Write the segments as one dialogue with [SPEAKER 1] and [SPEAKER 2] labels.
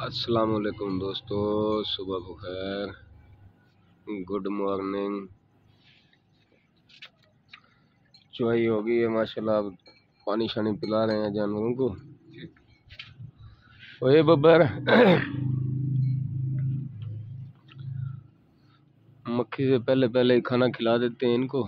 [SPEAKER 1] अस्सलाम वालेकुम दोस्तों, सुबह बखैर, गुड मॉर्निंग। चुवाई हो गई है माशाल्लाह। अब पानी शानी पिला रहे हैं जानवरों को। ओए बब्बर मक्खी से पहले पहले ही खाना खिला देते हैं इनको।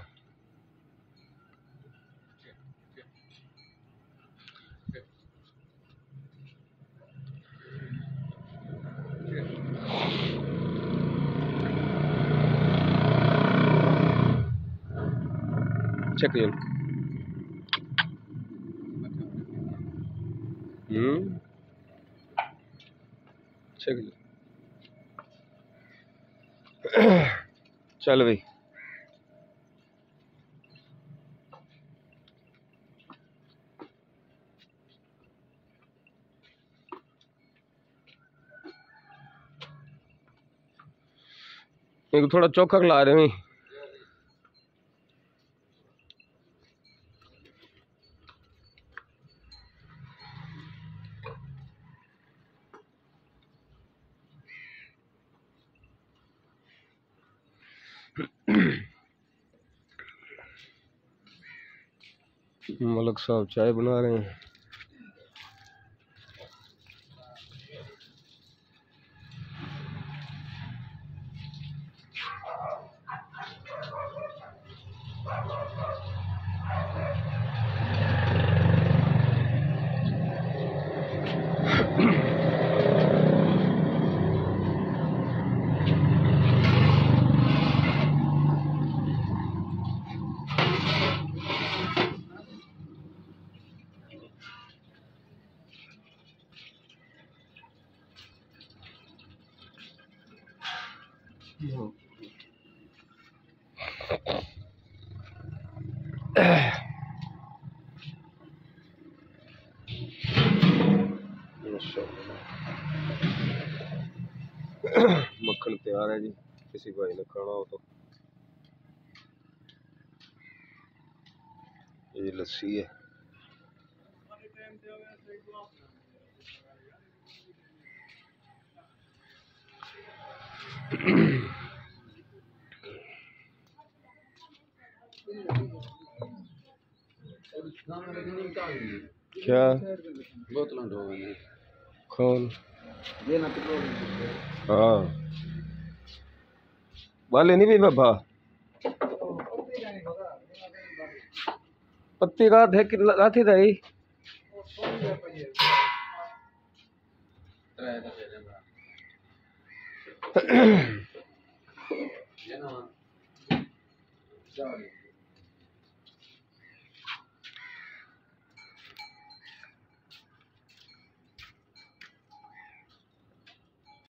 [SPEAKER 1] चेक लो। चेक लो। चल भाई। इनको थोड़ा चोखा खिला रहे हैं। मलक साहब चाय बना रहे हैं। मक्खन तैयार है जी, किसी भाई ने खाना हो तो। ये लस्सी है। क्या कौन? हाँ वाले नहीं भी बाबा पत्ती का थे कि लाठी रही।